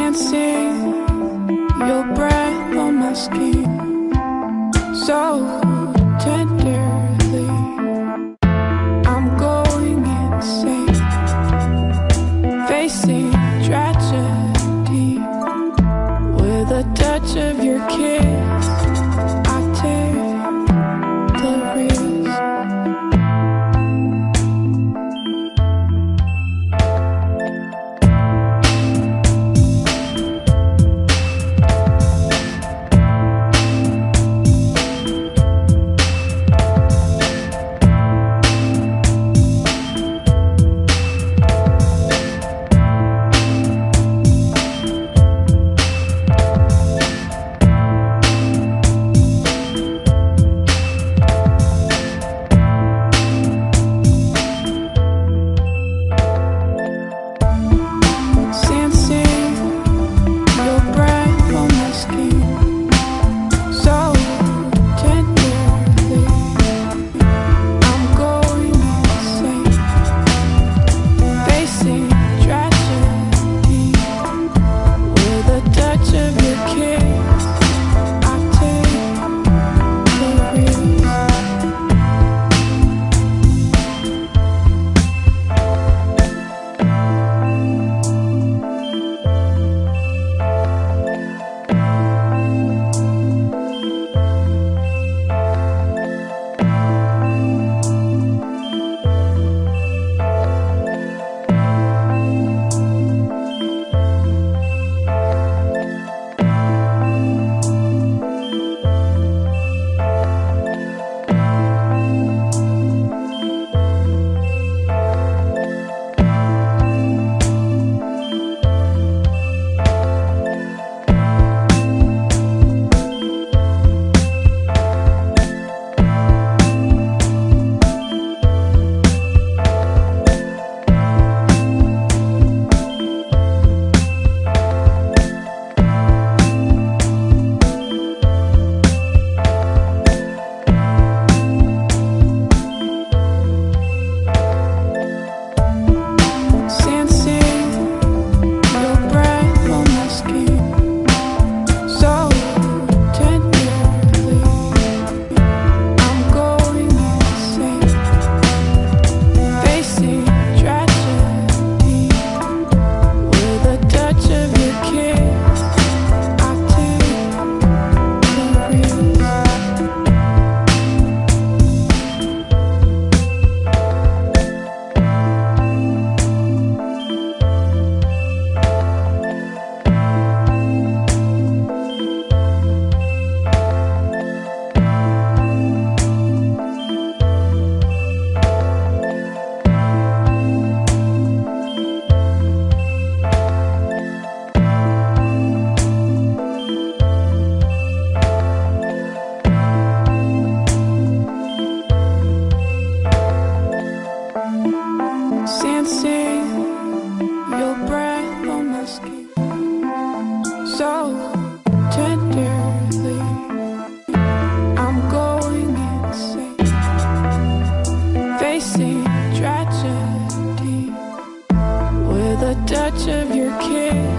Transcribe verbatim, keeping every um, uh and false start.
Sensing your breath on my skin so tenderly, I'm going insane, facing tragedy. With a touch of your kiss, I take the risk. Sensing your breath on my skin so tenderly, I'm going insane, facing tragedy. With a touch of your kiss,